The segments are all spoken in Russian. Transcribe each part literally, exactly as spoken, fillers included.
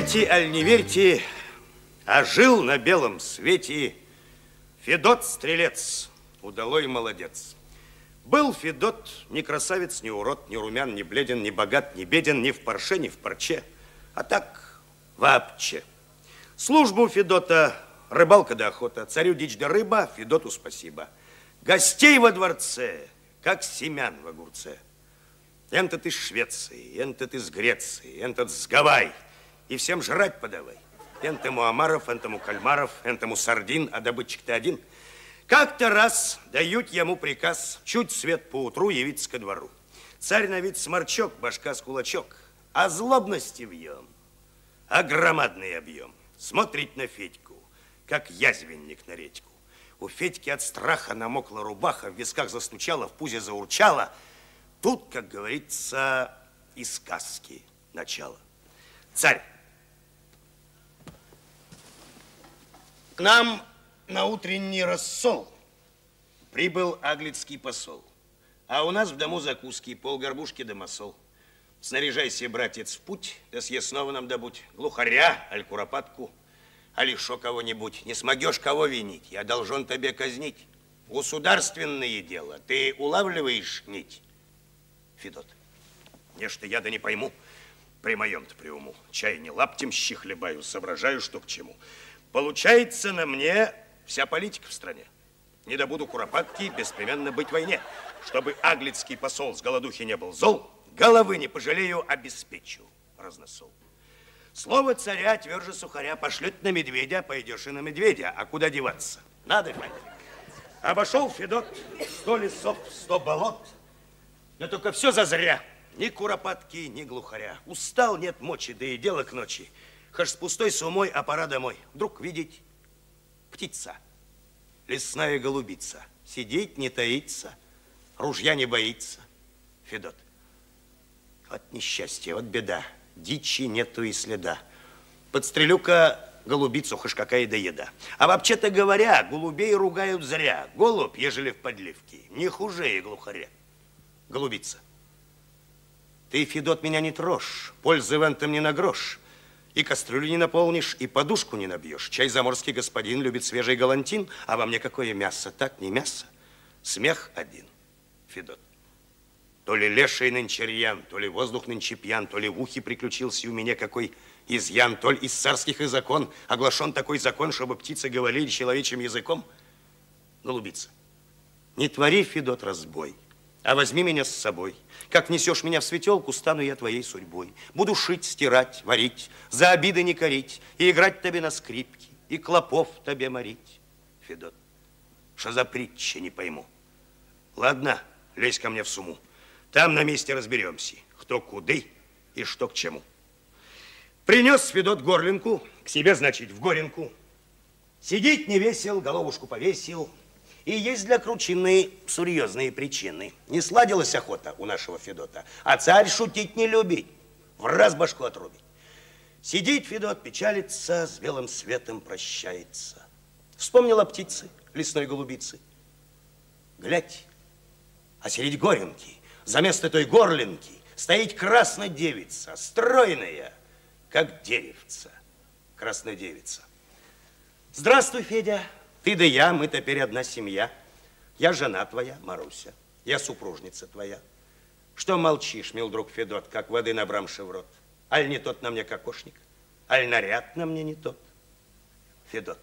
Верьте, аль не верьте, а жил на белом свете Федот Стрелец, удалой молодец. Был Федот ни красавец, ни урод, ни румян, ни бледен, ни богат, ни беден, ни в парше, ни в парче, а так вообще. Служба у Федота рыбалка да охота, царю дичь да рыба, Федоту спасибо. Гостей во дворце, как семян в огурце. Энтот из Швеции, энтот из Греции, энтот с Гавайи. И всем жрать подавай. Энтому омаров, энтому кальмаров, энтому сардин, а добытчик-то один. Как-то раз дают ему приказ чуть свет поутру явиться ко двору. Царь на вид сморчок, башка с кулачок, а злобности в нем, а громадный объем. Смотрит на Федьку, как язвенник на редьку. У Федьки от страха намокла рубаха, в висках застучала, в пузе заурчала. Тут, как говорится, из сказки начало. Царь, к нам на утренний рассол прибыл аглицкий посол, а у нас в дому закуски, полгорбушки да масол. Снаряжайся, братец, в путь, да съест снова нам добудь глухаря, аль куропатку, аль еще кого-нибудь. Не смогешь кого винить, я должен тебе казнить. Государственное дело, ты улавливаешь нить? Федот, нечто я да не пойму, при моем-то при уму. Чай не лаптем щи хлебаю, соображаю, что к чему. Получается, на мне вся политика в стране. Не добуду куропатки, беспременно быть в войне. Чтобы аглицкий посол с голодухи не был зол, головы не пожалею, обеспечу разносол. Слово царя тверже сухаря, пошлет на медведя, пойдешь и на медведя. А куда деваться? Надо, Федя. Обошел Федот сто лесов, сто болот. Но только все зазря. Ни куропатки, ни глухаря. Устал, нет мочи, да и дело к ночи. Хаж с пустой сумой, а пора домой. Вдруг видеть птица, лесная голубица. Сидит, не таится, ружья не боится. Федот, вот несчастье, вот беда. Дичи нету и следа. Подстрелю-ка голубицу, хаж какая да еда. А вообще-то говоря, голубей ругают зря. Голубь, ежели в подливке, не хуже и глухаря. Голубица, ты, Федот, меня не трожь, пользы в этом не на грош. И кастрюлю не наполнишь, и подушку не набьешь. Чай заморский господин любит свежий галантин, а во мне какое мясо? Так, не мясо. Смех один, Федот. То ли леший нынче рьян, то ли воздух нынче пьян, то ли в ухе приключился у меня какой изъян, то ли из царских и закон оглашен такой закон, чтобы птицы говорили человечьим языком. Голубица, не твори, Федот, разбой, а возьми меня с собой. Как несешь меня в светелку, стану я твоей судьбой. Буду шить, стирать, варить, за обиды не корить, и играть тебе на скрипке, и клопов тебе морить. Федот, что за притча, не пойму. Ладно, лезь ко мне в суму. Там на месте разберемся, кто куды и что к чему. Принес Федот горлинку, к себе, значит, в горенку. Сидеть не весел, головушку повесил. И есть для кручины серьезные причины. Не сладилась охота у нашего Федота, а царь шутить не любит, в раз башку отрубить. Сидит Федот, печалится, с белым светом прощается. Вспомнила птицы, лесной голубицы. Глядь, а средь горенки, за место той горлинки, стоит красная девица, стройная, как деревца. Красная девица. Здравствуй, Федя. Ты да я, мы теперь одна семья. Я жена твоя, Маруся, я супружница твоя. Что молчишь, мил друг Федот, как воды набрамши в рот? Аль не тот на мне кокошник, аль наряд на мне не тот? Федот,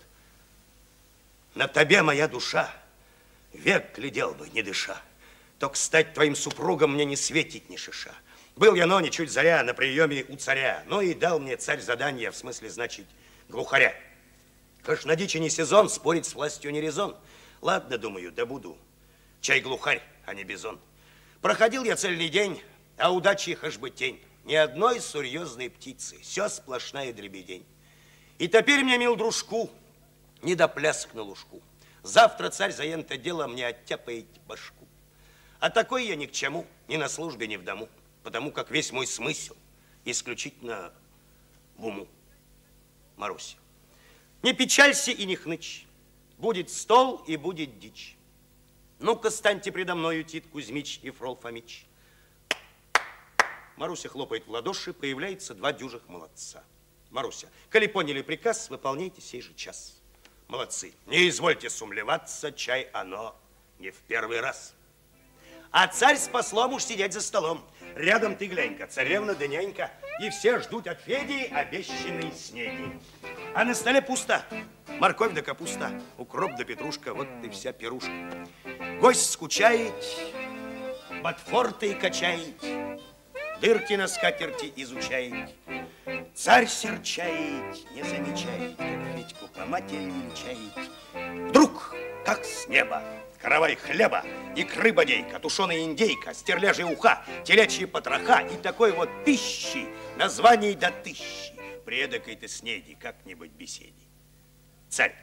на тебе моя душа, век глядел бы, не дыша. Только стать твоим супругом мне не светит ни шиша. Был я, но не чуть заря, на приеме у царя. Ну и дал мне царь задание, в смысле, значит, глухаря. Хаш на дичи не сезон, спорить с властью не резон. Ладно, думаю, да буду. Чай глухарь, а не бизон. Проходил я цельный день, а удачи хаш бы тень. Ни одной серьезной птицы, все сплошная дребедень. И теперь мне, мил дружку, не до плясок на лужку. Завтра царь за это дело мне оттяпает башку. А такой я ни к чему, ни на службе, ни в дому, потому как весь мой смысл исключительно в уму. Маруся, не печалься и не хнычь. Будет стол и будет дичь. Ну-ка, станьте предо мною, Тит Кузьмич и Фрол Фомич. Маруся хлопает в ладоши, появляется два дюжих молодца. Маруся, коли поняли приказ, выполняйте сей же час. Молодцы. Не извольте сумлеваться, чай оно не в первый раз. А царь с послом уж сидят за столом. Рядом ты глянь-ка, царевна да нянька. И все ждут от Феди обещанной снеди. А на столе пусто. Морковь да капуста, укроп да петрушка, вот и вся пирушка. Гость скучает, ботфорты качает, дырки на скатерти изучает. Царь серчает, не замечает, как Федьку по матери венчает. Вдруг, как с неба, каравай хлеба, икры бодейка, тушеная индейка, стерляжья уха, телячьи потроха и такой вот пищи, названий до тысячи. При эдакой-то снеди как-нибудь беседе. Царь,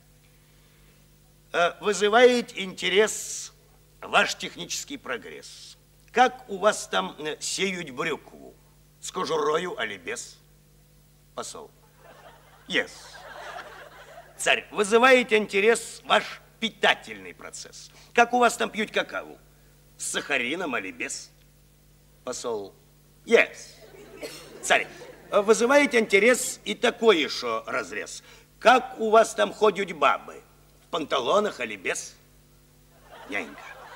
вызывает интерес ваш технический прогресс. Как у вас там сеют брюкву? С кожурою, али без? Посол. Yes. Царь, вызывает интерес ваш питательный процесс. Как у вас там пьют какао? С сахарином, али без? Посол. Yes. Царь, вызывает интерес и такой еще разрез. Как у вас там ходят бабы? В панталонах, али без? Нянька.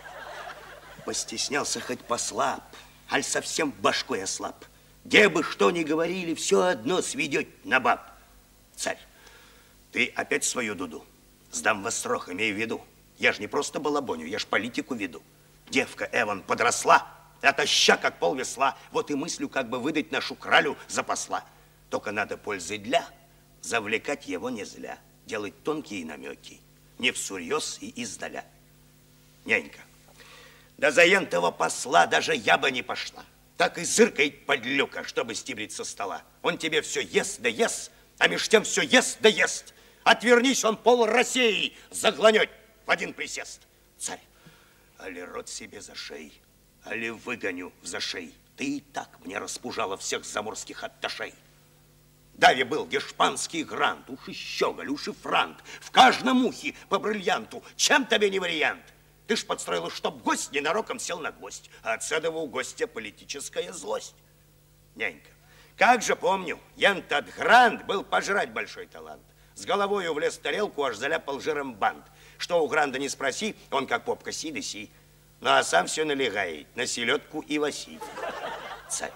Постеснялся хоть послаб, аль совсем башкой ослаб. Где бы что ни говорили, все одно сведет на баб. Царь, ты опять свою дуду. Сдам вас срок, имей в виду. Я ж не просто балабоню, я ж политику веду. Девка Эван подросла, отоща, как пол весла. Вот и мыслю, как бы выдать нашу кралю за посла. Только надо пользы для, завлекать его не зля. Делать тонкие намеки, не всерьез и издаля. Нянька, да за ентого посла даже я бы не пошла. Так и зыркает подлюка, чтобы стибрить со стола. Он тебе все ест да ест, а меж тем все ест да ест. Отвернись, он пол России загланет в один присест. Царь, али рот себе за шеи, али выгоню в зашей. Ты и так мне распужала всех заморских атташей. Дави был гешпанский грант, уж и щеголь, уж и франт. В каждом ухе по бриллианту, чем тебе не вариант? Ты ж подстроила, чтоб гость ненароком сел на гвоздь, а от седого у гостя политическая злость. Нянька, как же помню, ян тот грант был пожрать большой талант. С головою влез в тарелку, аж заляпал жиром бант. Что у гранда не спроси, он как попка си да си. Ну а сам все налегает на селедку и васи. Царь,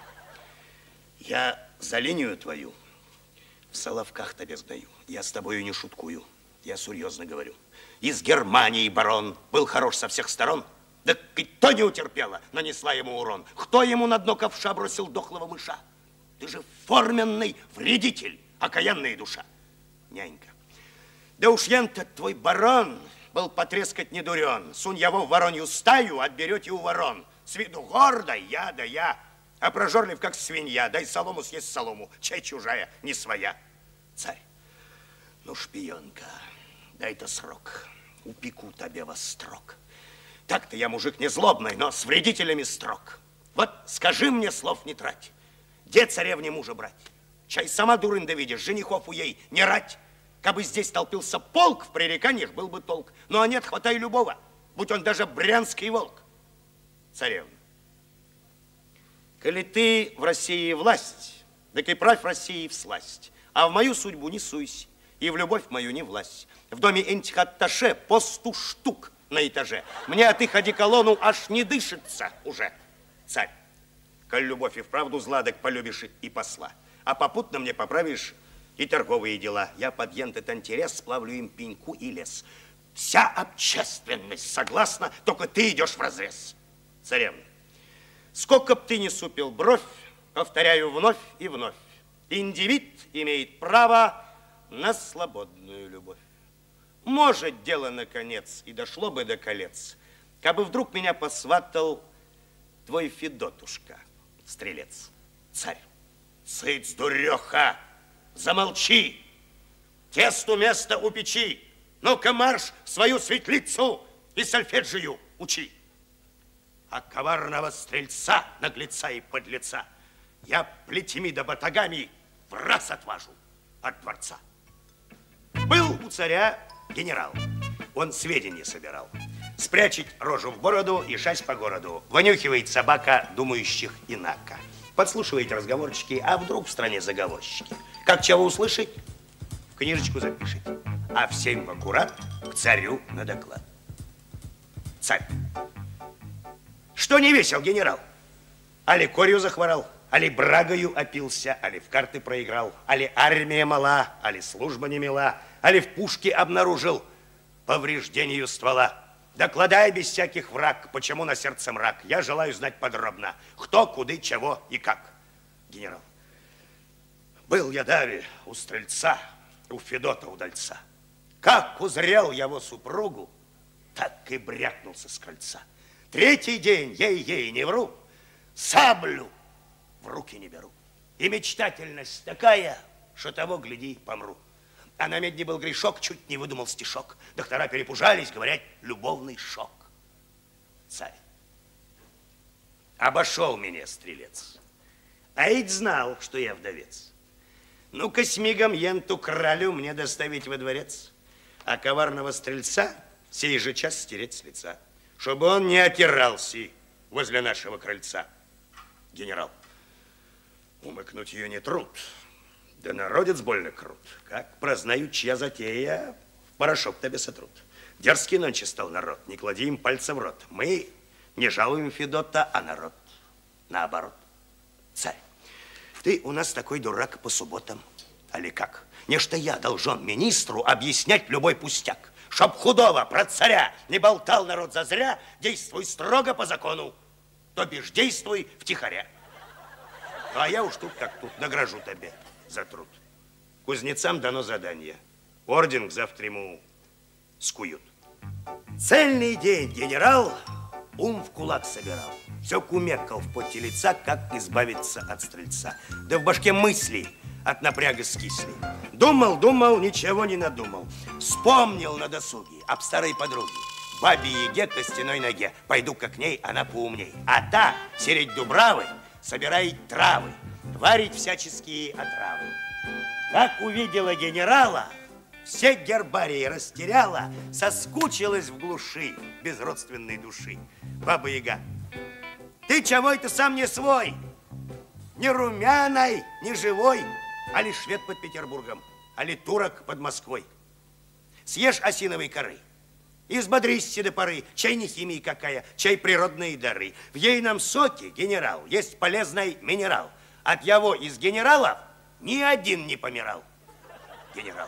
я за линию твою в соловках тебе сдаю. Я с тобою не шуткую, я серьезно говорю. Из Германии барон был хорош со всех сторон. Да и то не утерпела, нанесла ему урон. Кто ему на дно ковша бросил дохлого мыша? Ты же форменный вредитель, окаянная душа. Нянька, да уж ян-то твой барон был потрескать не дурен. Сунь его в воронью стаю, отберете у ворон. С виду гордо, я да я, а прожорлив, как свинья. Дай солому съесть солому, чай чужая, не своя. Царь, ну, шпионка, дай-то срок, упеку тебе во строк. Так-то я мужик не злобный, но с вредителями строг. Вот скажи мне, слов не трать, где царевне мужа брать? Чай сама дурын да видишь, женихов у ей не рать. Кабы здесь толпился полк, в пререканиях был бы толк. Ну а нет, хватай любого, будь он даже брянский волк. Царевна, коли ты в России власть, так и правь России всласть, а в мою судьбу не суйся, и в любовь мою не власть. В доме этих атташе по сто штук на этаже. Мне от их одеколону аж не дышится уже. Царь, коль любовь и вправду зла, так полюбишь и посла. А попутно мне поправишь и торговые дела. Я под этот интерес сплавлю им пеньку и лес. Вся общественность согласна, только ты идешь вразрез. Царевна, сколько б ты не супил бровь, повторяю вновь и вновь, индивид имеет право на свободную любовь. Может, дело наконец и дошло бы до колец, кабы вдруг меня посватал твой Федотушка, стрелец. Царь, цыц, дуреха, замолчи, тесту место у печи. Ну-ка марш в свою светлицу и сольфеджию учи. А коварного стрельца, наглеца и подлеца я плетьми да батагами в раз отважу от дворца. Был у царя генерал, он сведения собирал. Спрячет рожу в бороду и шась по городу. Вонюхивает собака думающих инако. Подслушивает разговорчики, а вдруг в стране заговорщики. Как чего услышать, в книжечку запишите. А в семь в аккурат к царю на доклад. Царь. Что не весел, генерал? Али корью захворал, али брагою опился, али в карты проиграл, али армия мала, али служба не мила, али в пушке обнаружил повреждению ствола. Докладай без всяких враг, почему на сердце мрак. Я желаю знать подробно, кто, куды, чего и как. Генерал. Был я даве у стрельца, у Федота удальца. Как узрел я его супругу, так и брякнулся с крыльца. Третий день, ей-ей, не вру, саблю в руки не беру. И мечтательность такая, что того, гляди, помру. А на медне был грешок, чуть не выдумал стишок. Доктора перепужались, говорят, любовный шок. Царь. Обошел меня стрелец. А ведь знал, что я вдовец. Ну-ка с мигом енту кралю мне доставить во дворец, а коварного стрельца сей же час стереть с лица, чтобы он не отирался возле нашего крыльца. Генерал. Умыкнуть ее не труд. Да народец больно крут. Как прознают, чья затея, в порошок тебе сотрут. Дерзкий нонче стал народ, не клади им пальца в рот. Мы не жалуем Федота, а народ наоборот. Царь, ты у нас такой дурак по субботам, али как? Нечто я должен министру объяснять любой пустяк. Чтоб худого про царя не болтал народ зазря, действуй строго по закону, то бишь действуй втихаря. А я уж тут как тут награжу тебе за труд. Кузнецам дано задание. Орден к завтра ему скуют. Цельный день генерал ум в кулак собирал. Все кумекал в поте лица, как избавиться от стрельца. Да в башке мысли от напряга скисли. Думал, думал, ничего не надумал. Вспомнил на досуге об старой подруге. Бабе-яге костяной ноге. Пойду-ка к ней, она поумней. А та, середь дубравы, собирает травы, варить всяческие отравы. Как увидела генерала, все гербарии растеряла, соскучилась в глуши без родственной души. Баба-яга. Ты чего это сам не свой? Ни румяной, ни живой, а ли швед под Петербургом, а ли турок под Москвой. Съешь осиновой коры и взбодрись до поры. Чай не химии какая, чай природные дары. В ейном соке, генерал, есть полезный минерал. От его из генералов ни один не помирал. Генерал.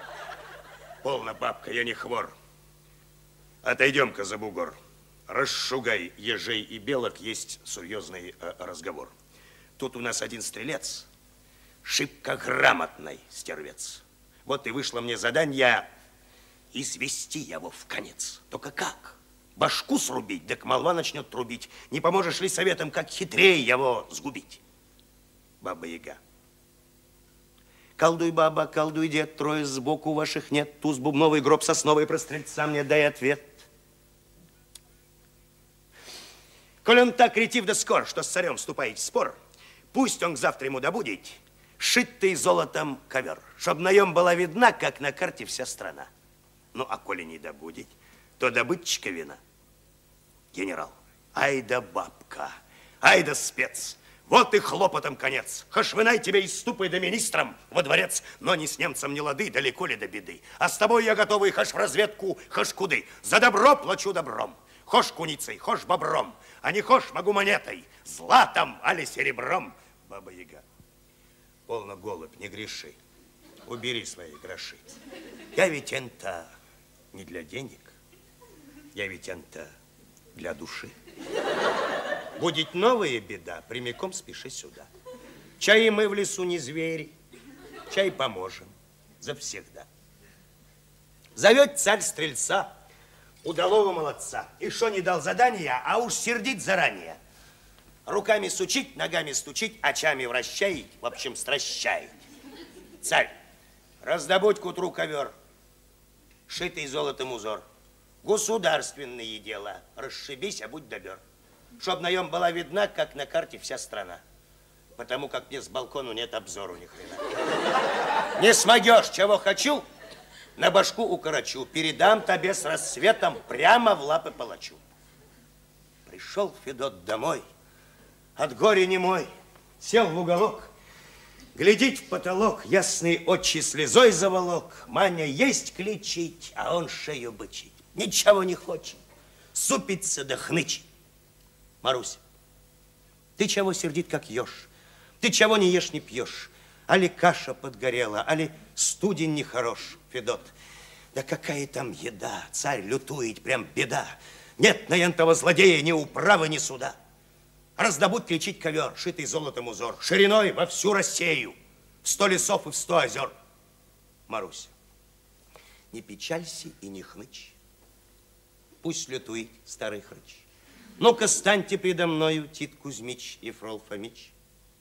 Полно, бабка, я не хвор. Отойдем-ка за бугор. Расшугай ежей и белок, есть серьезный э, разговор. Тут у нас один стрелец, шибко грамотный стервец. Вот и вышло мне задание извести его в конец. Только как? Башку срубить, так молва начнет трубить. Не поможешь ли советом, как хитрее его сгубить? Баба-яга. Колдуй, баба, колдуй, дед, трое сбоку ваших нет. Туз бубновый, гроб сосновый, про стрельца мне дай ответ. Коль он так ретив да скор, что с царем вступает в спор, пусть он к завтра ему добудет шитый золотом ковер, чтоб на нем была видна, как на карте вся страна. Ну, а коли не добудет, то добытчика вина. Генерал, ай да бабка, ай да спец, вот и хлопотом конец. Хошь вынай тебе из ступы да министром во дворец, но ни с немцем не лады, далеко ли до беды. А с тобой я готовый хошь в разведку, хошь куды. За добро плачу добром, хошь куницей, хошь бобром, а не хошь могу монетой, златом, али серебром. Баба-яга. Полно, голубь, не греши. Убери свои гроши. Я ведь это не для денег, я ведь это для души. Будет новая беда, прямиком спеши сюда. Чай мы в лесу не звери, чай поможем завсегда. Зовет царь стрельца, удалого молодца. И что не дал задания, а уж сердить заранее. Руками сучить, ногами стучить, очами вращает, в общем, стращает. Царь, раздобудь к утру ковер, шитый золотом узор. Государственные дела, расшибись, а будь добер. Чтоб на нем была видна, как на карте вся страна. Потому как мне с балкону нет обзору ни хрена. Не смогешь, чего хочу, на башку укорочу. Передам тебе с рассветом прямо в лапы палачу. Пришел Федот домой, от горя немой, сел в уголок, Глядеть в потолок, ясные очи слезой заволок. Маня есть кличить, а он шею бычить. Ничего не хочет, супится да хнычет. Маруся, ты чего сердит, как еж? Ты чего не ешь, не пьешь? Али каша подгорела, али студень нехорош, Федот. Да какая там еда, царь лютует, прям беда. Нет на ентого злодея ни управы, ни суда. Раздобудь кличить ковер, шитый золотом узор, шириной во всю Россию, в сто лесов и в сто озер. Маруся, не печалься и не хнычь. Пусть лютует старый хрыч. Ну-ка, станьте предо мною, Тит Кузьмич и Фрол Фомич.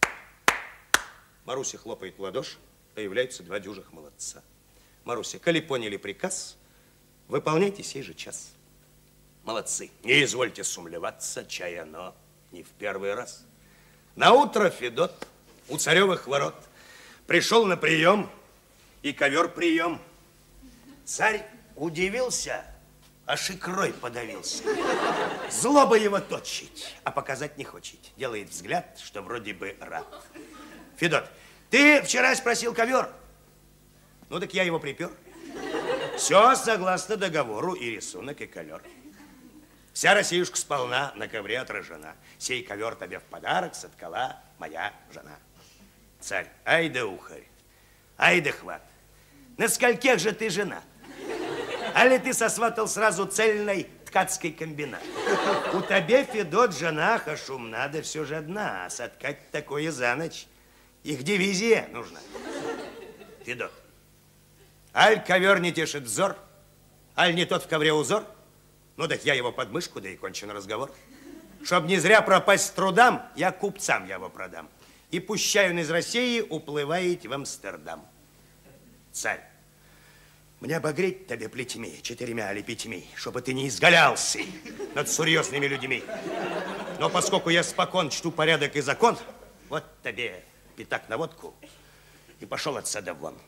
Маруся хлопает в ладоши, появляются два дюжих молодца. Маруся, коли поняли приказ, выполняйте сей же час. Молодцы, не извольте сумлеваться, чай оно не в первый раз. Наутро Федот у царевых ворот пришел на прием, и ковер прием. Царь удивился, аж икрой подавился. Злоба его точить, а показать не хочет. Делает взгляд, что вроде бы рад. Федот, ты вчера спросил ковер? Ну так я его припер. Все согласно договору, и рисунок, и ковер. Вся Россиюшка сполна на ковре отражена. Сей ковер тебе в подарок соткала моя жена. Царь, ай да ухарь, ай да хват. На скольких же ты жена? Али ты сосватал сразу цельной ткацкий комбинат? У тебя, Федот, жена, хашум надо все же одна, а соткать такое за ночь. Их дивизия нужна. Федот, аль ковер не тешит взор, аль не тот в ковре узор? Ну так я его под мышку, да и кончен разговор. Чтоб не зря пропасть трудам, я купцам его продам. И пущай он из России уплывает в Амстердам. Царь, мне обогреть тебе плетьми, четырьмя или пятьми, чтобы ты не изгалялся над серьезными людьми. Но поскольку я спокон чту порядок и закон, вот тебе пятак на водку и пошел отсюда вон.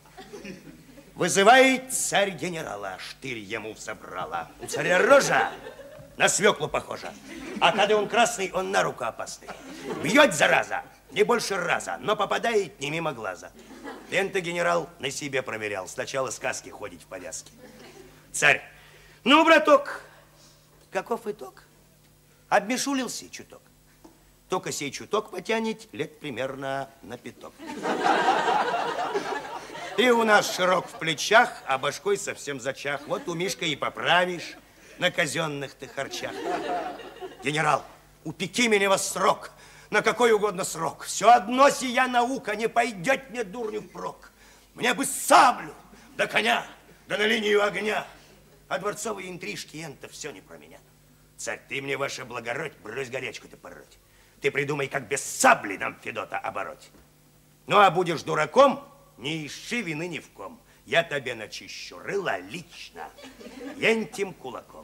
Вызывает царь генерала, штырь ему взобрала. У царя рожа на свеклу похожа, а когда он красный, он на руку опасный. Бьет, зараза, не больше раза, но попадает не мимо глаза. Лента генерал на себе проверял, сначала сказки ходить в повязке. Царь, ну, браток, каков итог? Обмешулился чуток. Только сей чуток потянет лет примерно на пяток. Ты у нас широк в плечах, а башкой совсем зачах. Вот у Мишка и поправишь на казенных ты харчах. Генерал, упеки меня во срок, на какой угодно срок. Все одно сия наука не пойдет мне дурню впрок. Мне бы саблю, да коня, да на линию огня. А дворцовые интрижки, это все не про меня. Царь, ты мне, ваше благородь, брось горячку-то пороть. Ты придумай, как без сабли нам Федота обороть. Ну, а будешь дураком, не ищи вины ни в ком. Я тебе начищу рыло лично, ентим кулаком.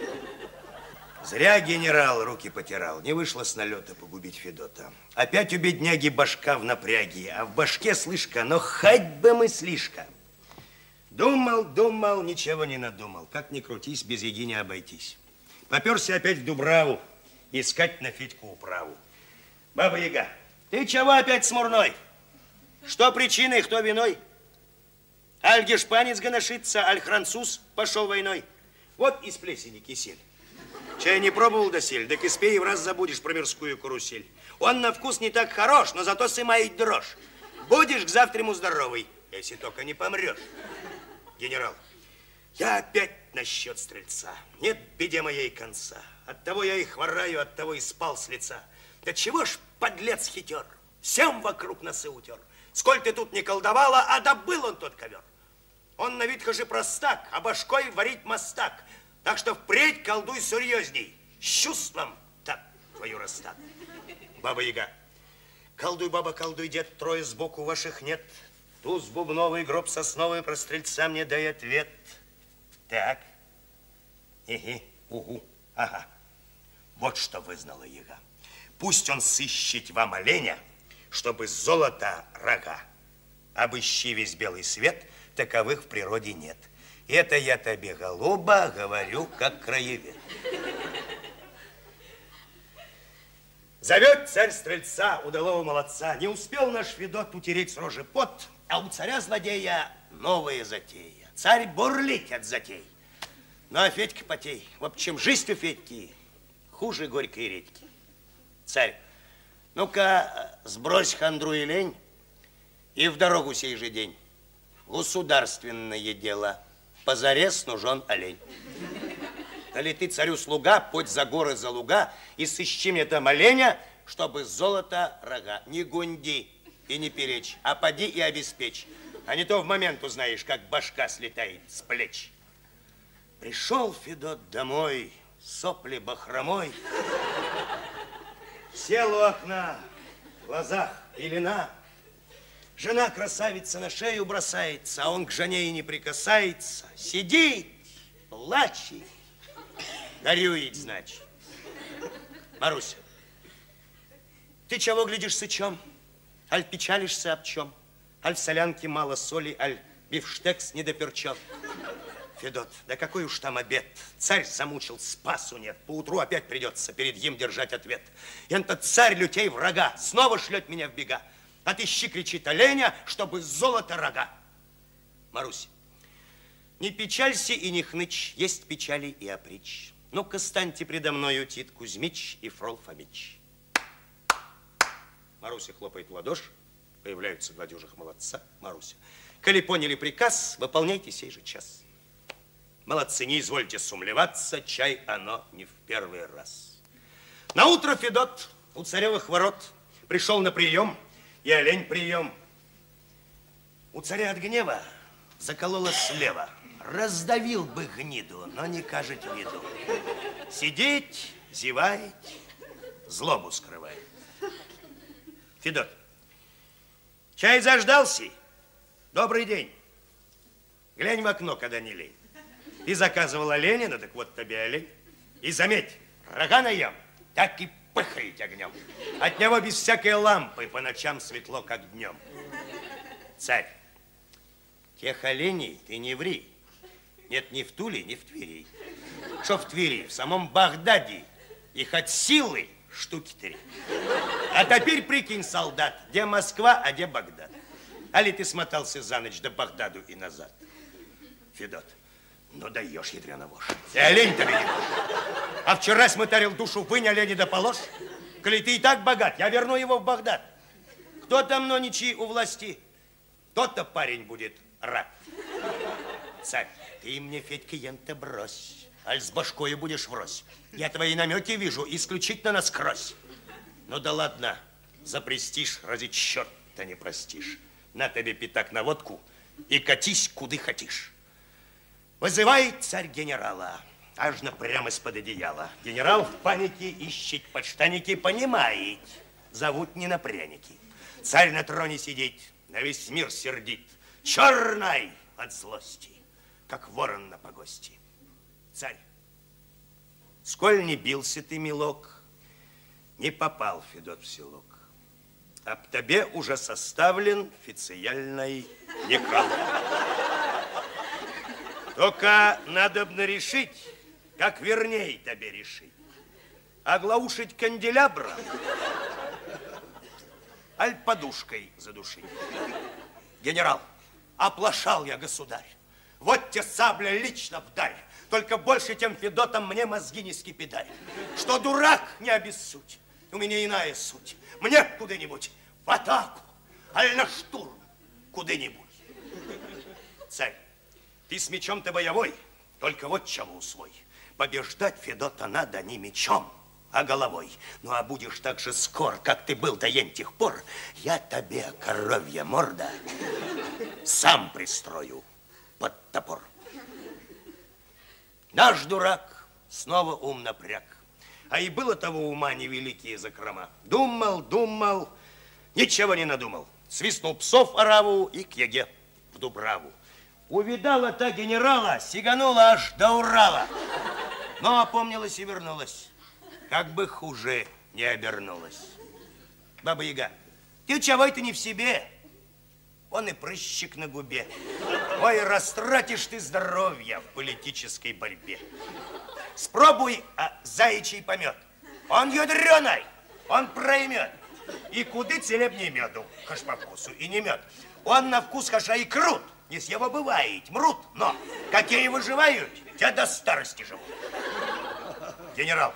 Зря генерал руки потирал. Не вышло с налета погубить Федота. Опять у бедняги башка в напряге, а в башке слышка, но хоть бы мыслишка. Думал, думал, ничего не надумал. Как ни крутись, без еги не обойтись. Поперся опять в Дубраву искать на Федьку управу. Баба Яга, ты чего опять смурной? Что причиной, кто виной? Аль гешпанец гоношится, аль француз пошел войной. Вот из плесени кисель. Чай не пробовал досель, так и спей, в раз забудешь про мирскую карусель. Он на вкус не так хорош, но зато сымает дрожь. Будешь к завтраму здоровый, если только не помрешь. Генерал, я опять насчет стрельца. Нет беде моей конца. Оттого я и хвораю, оттого и спал с лица. Да чего ж подлец хитер, всем вокруг носы утер. Сколь ты тут не колдовала, а добыл он тот ковер. Он на вид хожи простак, а башкой варить мастак. Так что впредь колдуй серьезней, с чувством так твою расстак. Баба Яга, колдуй, баба, колдуй, дед, трое сбоку ваших нет. Туз бубновый, гроб сосновый, про стрельца мне дай ответ. Так, иги, угу, ага. Вот что вызнала Яга. Пусть он сыщет вам оленя, чтобы золото рога. Обыщи весь белый свет, таковых в природе нет. Это я тебе, голуба, говорю, как краевед. Зовет царь стрельца, удалого молодца. Не успел наш Федот утереть с рожи пот, а у царя-злодея новая затея. Царь бурлит от затей. Ну, а Федька потей. В общем, жизнь у Федьки хуже горькой редьки. Царь, ну-ка, сбрось хандру и лень и в дорогу сей же день. Государственное дело. Позарез нужен олень. Коли ты царю слуга, подь за горы, за луга и сыщи мне там оленя, чтобы золото рога. Не гунди и не перечь, а поди и обеспечь. А не то в момент узнаешь, как башка слетает с плеч. Пришел Федот домой, сопли бахромой. Сел у окна, в глазах пелена. Жена красавица на шею бросается, а он к жене и не прикасается. Сидит, плачет, горюет, значит. Маруся, ты чего глядишь сычом? Аль печалишься об чем? Аль в солянке мало соли, аль бифштекс недоперчен. Федот, да какой уж там обед. Царь замучил, спасу нет. Поутру опять придется перед ним держать ответ. И этот царь лютей врага снова шлет меня в бега. Отыщи, кричит оленя, чтобы золото рога. Маруся, не печалься и не хнычь, есть печали и опричь. Ну-ка, станьте предо мною, Тит Кузьмич и Фрол Фомич. Маруся хлопает в ладоши, появляются два дюжих молодца. Маруся, коли поняли приказ, выполняйте сей же час. Молодцы, не извольте сумлеваться, чай оно не в первый раз. Наутро Федот у царевых ворот пришел на прием, и олень прием. У царя от гнева заколола слева. Раздавил бы гниду, но не кажет виду. Сидеть, зевает, злобу скрывает. Федот, чай заждался? Добрый день. Глянь в окно, когда не лень. Ты заказывал оленя, ну так вот тебе олень. И заметь, рога наем, так и пыхает огнем. От него без всякой лампы по ночам светло, как днем. Царь, тех оленей ты не ври. Нет ни в Туле, ни в Твери. Что в Твери? В самом Багдаде их от силы штуки три. А теперь прикинь, солдат, где Москва, а где Багдад. Али ты смотался за ночь до Багдаду и назад? Федот, ну даешь, ядрёна вошь. И олень-то ведь. А вчера смотрел душу, вынь оленя да положь. Коли ты и так богат, я верну его в Багдад. Кто там ноничи у власти, тот-то парень будет рад. Царь, ты мне, Федька, ента брось, аль с башкою будешь врозь. Я твои намеки вижу исключительно насквозь. Ну да ладно, за престиж ради черта не простишь. На тебе пятак на водку и катись, куды хотишь. Вызывает царь генерала, аж напрям из-под одеяла. Генерал в панике ищет подштанники, понимает, зовут не на пряники. Царь на троне сидит, на весь мир сердит, черный от злости, как ворон на погости. Царь, сколь не бился ты, милок, не попал, Федот, в селок. Об тебе уже составлен официальный некролог. Только надобно решить, как вернее тебе решить. Оглаушить канделябром, аль подушкой задушить. Генерал, оплошал я, государь. Вот те сабля лично вдарь. Только больше тем Федотом мне мозги не скипидарь. Что дурак, не обессудь. У меня иная суть. Мне куда-нибудь в атаку, аль на штурм, куда-нибудь. Царь, ты с мечом-то боевой, только вот чего усвой. Побеждать Федота надо не мечом, а головой. Ну, а будешь так же скор, как ты был до ентих пор, я тебе, коровья морда, сам пристрою под топор. Наш дурак снова ум напряг. А и было того ума невеликие закрома. Думал, думал, ничего не надумал. Свистнул псов ораву и к яге в Дубраву. Увидала та генерала, сиганула аж до Урала. Но опомнилась и вернулась. Как бы хуже не обернулась. Баба-Яга, ты чего это не в себе? Он и прыщик на губе. Ой, растратишь ты здоровье в политической борьбе. Спробуй а, заячий помет. Он ядреный, Он проймет. И куды целебнее меду, хаш по вкусу, и не мед. Он на вкус хаша и крут. Не с его бывает, мрут, но какие выживают, те до старости живут. Генерал,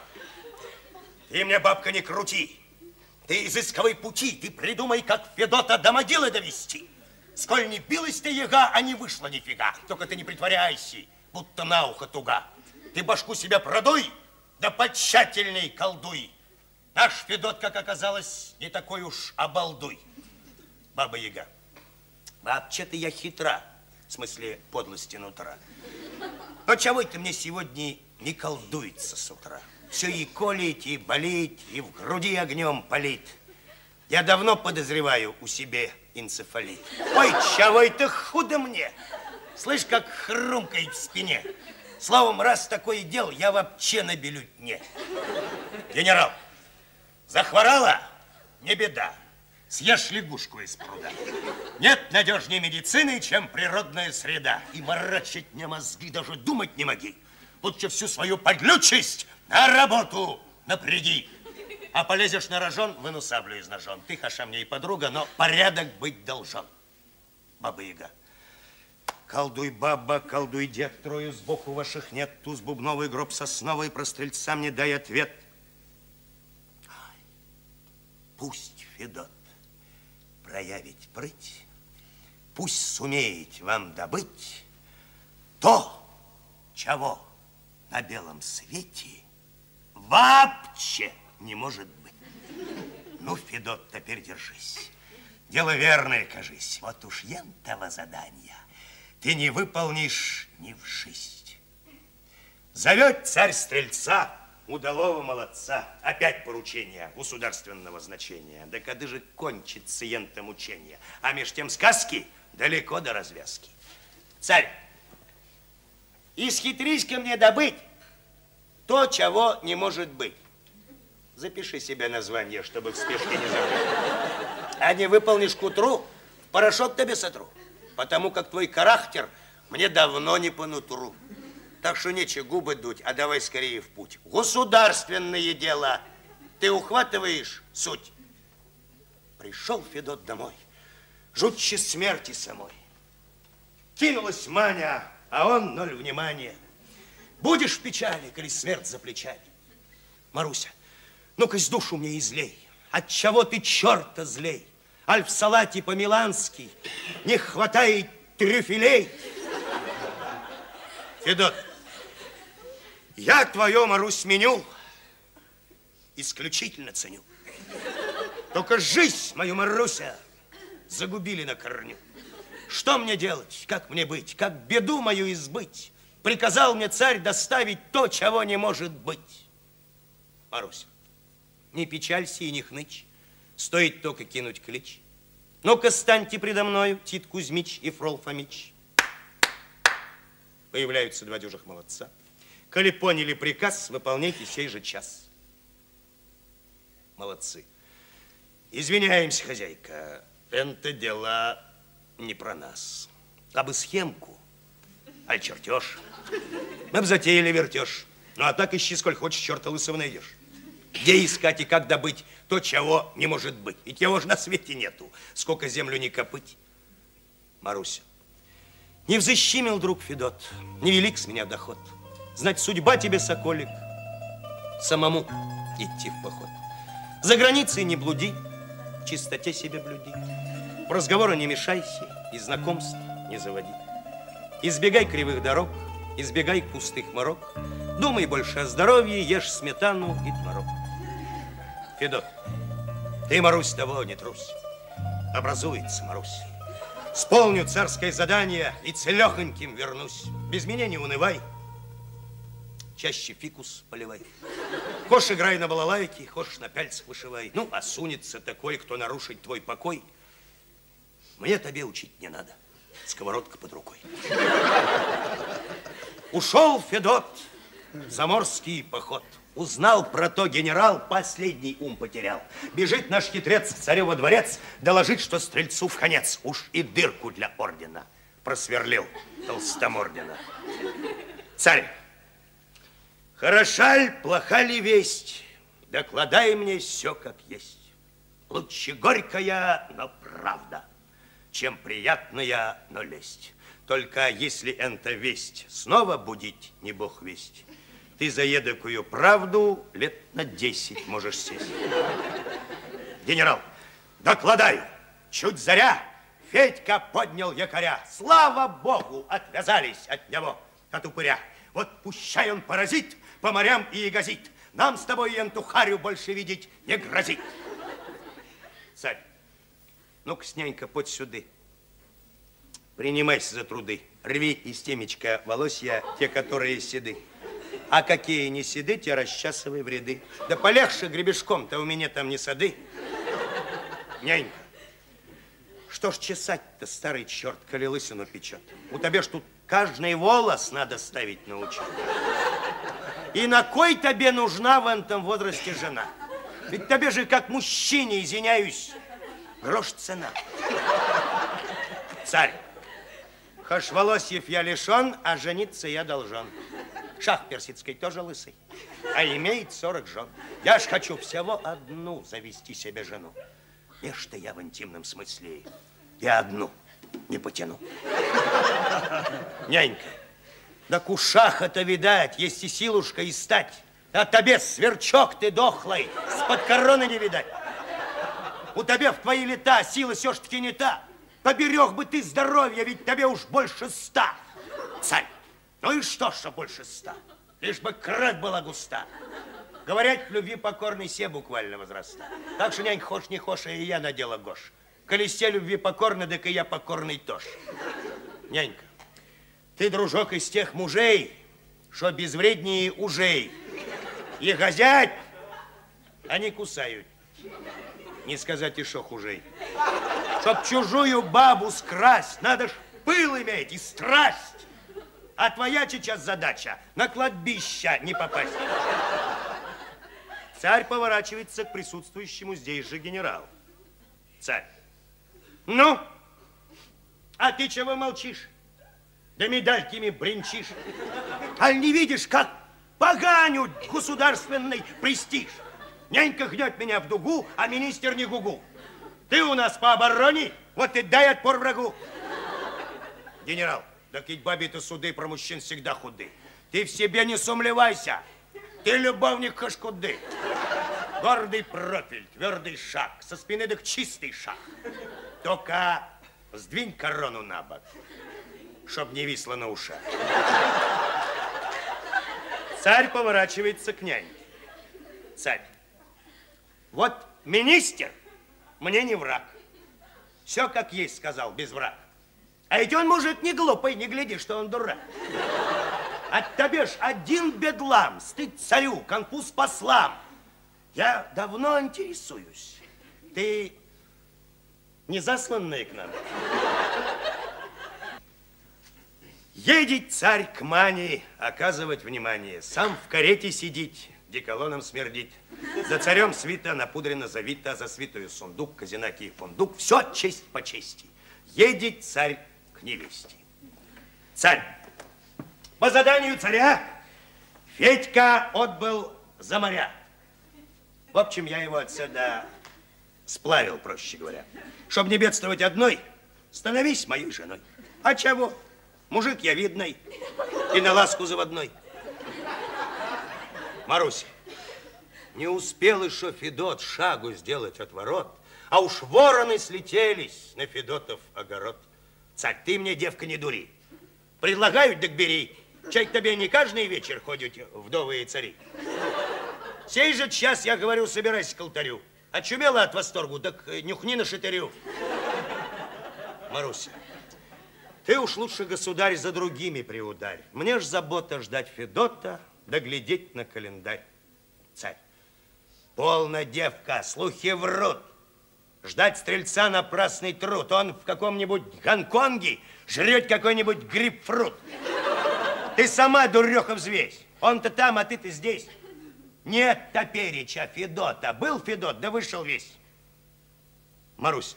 ты мне, бабка, не крути. Ты изысковой пути, ты придумай, как Федота до могилы довести. Сколь не билась ты яга, а не вышла нифига. Только ты не притворяйся, будто на ухо туга. Ты башку себя продуй, да потщательней колдуй. Наш Федот, как оказалось, не такой уж обалдуй. Баба Яга, вообще-то я хитра, в смысле подлости нутра. Но чего это мне сегодня не колдуется с утра? Все и колит, и болит, и в груди огнем палит. Я давно подозреваю у себя энцефалит. Ой, чего это худо мне? Слышь, как хрумкает в спине. Словом, раз такое дело, я вообще на бюллетне. Генерал, захворала? Не беда. Съешь лягушку из пруда. Нет надежнее медицины, чем природная среда. И морочить мне мозги даже думать не моги. Лучше всю свою подлючесть на работу напряги. А полезешь на рожон, выну саблю из ножон. Ты, хаша, мне и подруга, но порядок быть должен. Баба Яга. Колдуй, баба, колдуй, дед, трою сбоку ваших нет. Туз бубновый, гроб сосновый, про стрельца мне дай ответ. Ай, пусть Федот проявить прыть, пусть сумеет вам добыть то, чего на белом свете вообще не может быть. Ну, Федот, теперь держись. Дело верное, кажись. Вот уж ентого задания ты не выполнишь ни в жизнь. Зовет царь стрельца, удалого молодца. Опять поручение государственного значения. Да кады же кончится ента мучение. А меж тем сказки далеко до развязки. Царь, исхитрись-ка мне добыть то, чего не может быть. Запиши себе название, чтобы в спешке не забыть. А не выполнишь к утру, порошок тебе сотру. Потому как твой характер мне давно не по нутру. Так что нечего губы дуть, а давай скорее в путь. Государственные дела. Ты ухватываешь суть. Пришел Федот домой, жутче смерти самой. Кинулась Маня, а он ноль внимания. Будешь в печали, коли смерть за плечами. Маруся, ну-ка с душу мне излей. Отчего ты черта злей? Аль в салате по-милански не хватает трюфелей. Федот, я твое, Марусь, меню исключительно ценю. Только жизнь мою, Маруся, загубили на корню. Что мне делать, как мне быть, как беду мою избыть? Приказал мне царь доставить то, чего не может быть. Маруся, не печалься и не хнычь, стоит только кинуть клич. Ну-ка, станьте предо мною, Тит Кузьмич и Фрол Фомич. Появляются два дюжих молодца. Коли поняли приказ, выполняйте сей же час. Молодцы. Извиняемся, хозяйка, это дело не про нас. А бы схемку, аль чертеж, мы б затеяли вертеж. Ну, а так ищи, сколь хочешь, черта лысого найдешь. Где искать и как добыть то, чего не может быть? Ведь его же на свете нету, сколько землю не копыть. Маруся, не взыщимил, друг Федот, невелик с меня доход. Знать, судьба тебе, соколик, самому идти в поход. За границей не блуди, в чистоте себе блюди. В разговоры не мешайся и знакомств не заводи. Избегай кривых дорог, избегай пустых морок. Думай больше о здоровье, ешь сметану и творог. Федот, ты, Марусь, того не трусь. Образуется, Марусь. Сполню царское задание и целехоньким вернусь. Без меня не унывай. Чаще фикус поливай. Хошь играй на балалайке, хошь на пяльцах вышивай. Ну, а сунется такой, кто нарушит твой покой. Мне тебе учить не надо. Сковородка под рукой. Ушел Федот в заморский поход. Узнал про то генерал, последний ум потерял. Бежит наш хитрец в царёво дворец, доложить, что стрельцу в конец. Уж и дырку для ордена просверлил толстомордина. Царь, хороша ль, плоха ли весть? докладай мне все как есть. Лучше горькая, но правда, чем приятная, но лесть. Только если это весть снова будить, не бог весть, ты за едокую правду лет на десять можешь сесть. Генерал, докладаю, чуть заря, Федька поднял якоря. Слава богу, отвязались от него, от упыря. Вот пущай он поразит по морям и ягозит. Нам с тобой енту харю больше видеть не грозит. Царь, ну-ка, снянька, подь сюды. Принимайся за труды. Рви из темечка волосья, те, которые седы. А какие не седы, те расчесывай в ряды. Да полегче гребешком-то, у меня там не сады. Нянька, что ж чесать-то, старый черт, коли лысину печет? У тебя ж тут каждый волос надо ставить на учет. И на кой тебе нужна в этом возрасте жена? Ведь тебе же, как мужчине, извиняюсь, грош цена. Царь, хошь волосьев я лишен, а жениться я должен. Шах персидский тоже лысый, а имеет сорок жен. Я ж хочу всего одну завести себе жену. И что я в интимном смысле и одну не потяну. Нянька, да кушаха-то, видать, есть и силушка, и стать. А тебе, сверчок ты дохлый, с-под короны не видать. У тебя в твои лета сила все-таки не та. Поберег бы ты здоровье, ведь тебе уж больше ста. Царь, ну и что, что больше ста? Лишь бы кровь была густа. Говорят, в любви покорный се буквально возраста. Так что, нянька, хошь не хошь, и я надела гош. Коли се любви покорны, так и я покорный тоже. Нянька, ты, дружок, из тех мужей, что безвреднее ужей. И газять они кусают. Не сказать и шо хужей. Чтоб чужую бабу скрасть, надо ж пыл иметь и страсть. А твоя сейчас задача на кладбище не попасть. Царь поворачивается к присутствующему здесь же генералу. Царь. Ну, а ты чего молчишь? Да медальками бренчишь. Аль не видишь, как поганют государственный престиж? Нянька гнет меня в дугу, а министр не гугу. Ты у нас по обороне, вот и дай отпор врагу. Генерал, да ведь бабе-то суды про мужчин всегда худы. Ты в себе не сомневайся. Ты любовник кашкуды. Гордый профиль, твердый шаг, со спины так чистый шаг. Только сдвинь корону на бок, чтоб не висло на ушах. Царь поворачивается к няньке. Царь, вот министр мне не враг. Все как есть, сказал, без врага. А ведь он мужик не глупый, не гляди, что он дурак. От тебя ж один бедлам, стыд царю, конфуз послам. Я давно интересуюсь. Ты не засланный к нам? Едет царь к Мане оказывать внимание. Сам в карете сидит, деколоном смердит. За царем свита напудрено завита, за свитою сундук, казинаки и фундук. Все честь по чести. Едет царь к невесте. Царь, по заданию царя Федька отбыл за моря. В общем, я его отсюда сплавил, проще говоря. Чтоб не бедствовать одной, становись моей женой. А чего? Мужик я видный и на ласку заводной. Маруся, не успел еще Федот шагу сделать от ворот, а уж вороны слетелись на Федотов огород. Царь, ты мне, девка, не дури. Предлагают, так бери. Чай к тебе не каждый вечер ходят вдовы и цари. Сей же час, я говорю, собирайся к алтарю. Очумела от восторгу, так нюхни на шатырю. Маруся, ты уж лучше, государь, за другими приударь. Мне ж забота ждать Федота, да глядеть на календарь. Царь, полно, девка, слухи врут. Ждать стрельца напрасный труд. Он в каком-нибудь Гонконге жрет какой-нибудь грейпфрут. Ты сама, дуреха, взвесь. Он-то там, а ты-то здесь. Нет топереча Федота. Был Федот, да вышел весь. Маруся,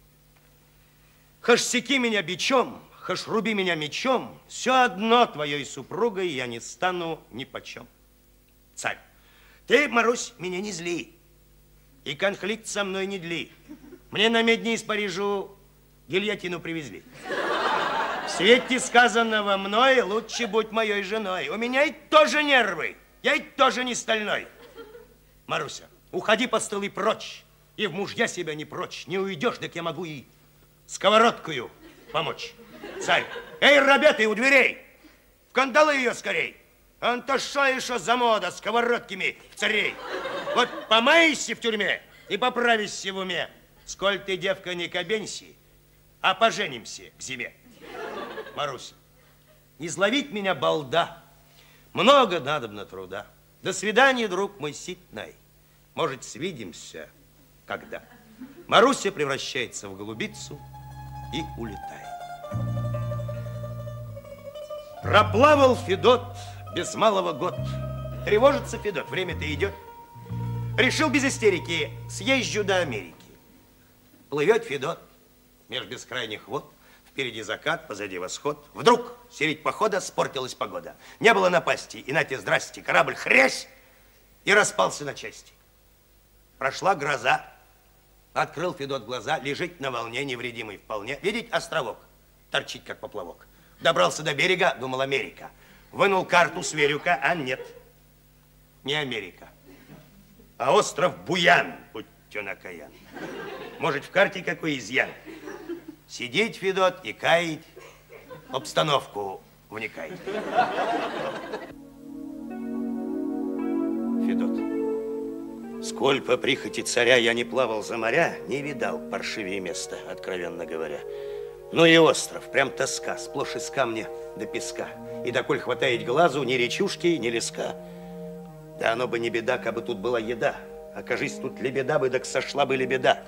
хошь секи меня бичом, хошь руби меня мечом, все одно твоей супругой я не стану ни почем. Царь, Ты, Марусь, меня не зли. И конфликт со мной не дли. Мне на медне из Парижу гильотину привезли. В свете сказанного мной лучше будь моей женой. У меня и тоже нервы. Я и тоже не стальной. Маруся, уходи под столы прочь. И в мужья себя не прочь. Не уйдешь, так я могу и сковородкою помочь. Царь, эй, ребята, у дверей, в кандалы ее скорей. Он-то шо еще за мода сковородкими царей. Вот помайся в тюрьме и поправишься в уме. Сколь ты, девка, не кабенься, а поженимся к зиме. Маруся, не зловить меня, балда, много надобно труда. До свидания, друг мой ситный. Может, свидимся когда. Маруся превращается в голубицу и улетает. Проплавал Федот без малого год. Тревожится Федот, время-то идет. Решил без истерики, съезжу до Америки. Плывет Федот меж бескрайних вод. Впереди закат, позади восход. Вдруг средь похода спортилась погода. Не было напасти, и нате, здрасте, корабль хрясь и распался на части. Прошла гроза. Открыл Федот глаза, лежит на волне, невредимый вполне. Видеть островок, торчит как поплавок. Добрался до берега, думал Америка. Вынул карту, сверю-ка, а нет, не Америка, а остров Буян, будь он окаян. Может, в карте какой изъян? Сидеть, Федот, и каять, обстановку вникает. Федот, сколь по прихоти царя я не плавал за моря, не видал паршивее места, откровенно говоря. Ну и остров, прям тоска, сплошь из камня до песка. И доколь хватает глазу ни речушки, ни леска. Да оно бы не беда, кабы тут была еда. Окажись, тут лебеда бы, так сошла бы лебеда.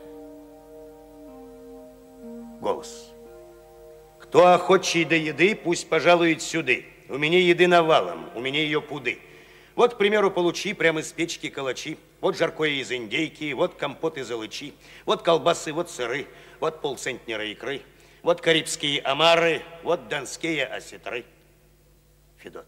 Голос. Кто охочий до еды, пусть пожалует сюды. У меня еды навалом, у меня ее пуды. Вот, к примеру, получи прямо из печки калачи. Вот жаркое из индейки, вот компот из алычи. Вот колбасы, вот сыры, вот полцентнера икры. Вот карибские омары, вот донские осетры. Федот.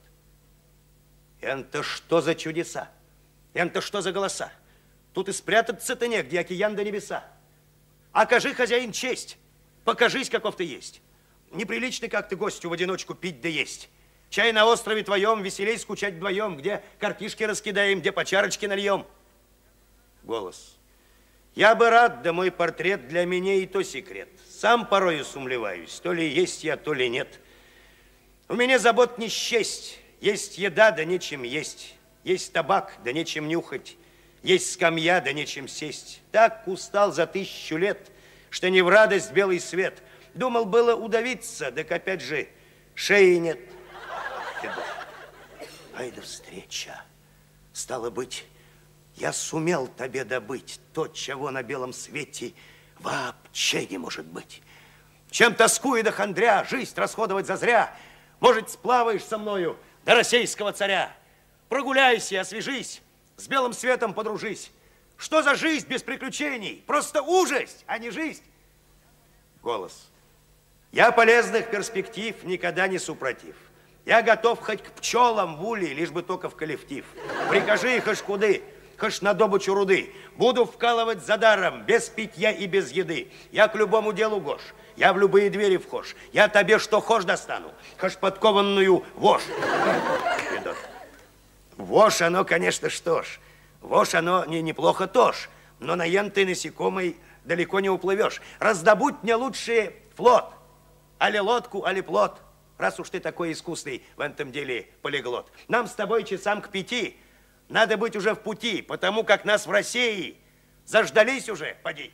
Это что за чудеса? Это что за голоса? Тут и спрятаться-то негде, океан до небеса. Окажи, хозяин, честь. Покажись, каков ты есть. Неприлично, как ты гостю в одиночку пить да есть. Чай на острове твоем, веселей скучать вдвоем, где картишки раскидаем, где по чарочке нальем. Голос. Я бы рад, да мой портрет для меня и то секрет. Сам порою сумлеваюсь, то ли есть я, то ли нет. У меня забот не счесть. Есть еда, да нечем есть. Есть табак, да нечем нюхать. Есть скамья, да нечем сесть. Так устал за тысячу лет, что не в радость белый свет. Думал было удавиться, так опять же шеи нет. Федот. Ай да встреча. Стало быть, я сумел тебе добыть то, чего на белом свете вообще не может быть. Чем тоскуя до хандря, жизнь расходовать зазря. Может, сплаваешь со мною до российского царя. Прогуляйся, освежись, с белым светом подружись. Что за жизнь без приключений? Просто ужас, а не жизнь. Голос. Я полезных перспектив никогда не супротив. Я готов хоть к пчелам в улей, лишь бы только в коллектив. Прикажи их аж куды, хоть на добычу руды. Буду вкалывать за даром, без питья и без еды. Я к любому делу гош, я в любые двери вхож. Я тебе что хошь достану, хоть подкованную вошь. Федот. Вошь оно, конечно, что ж. Вошь оно не, неплохо тоже. Но на янтой насекомой далеко не уплывешь. Раздобудь мне лучше флот. Али лодку, али плот. Раз уж ты такой искусный в этом деле полиглот. Нам с тобой часам к пяти надо быть уже в пути, потому как нас в России заждались уже, поди.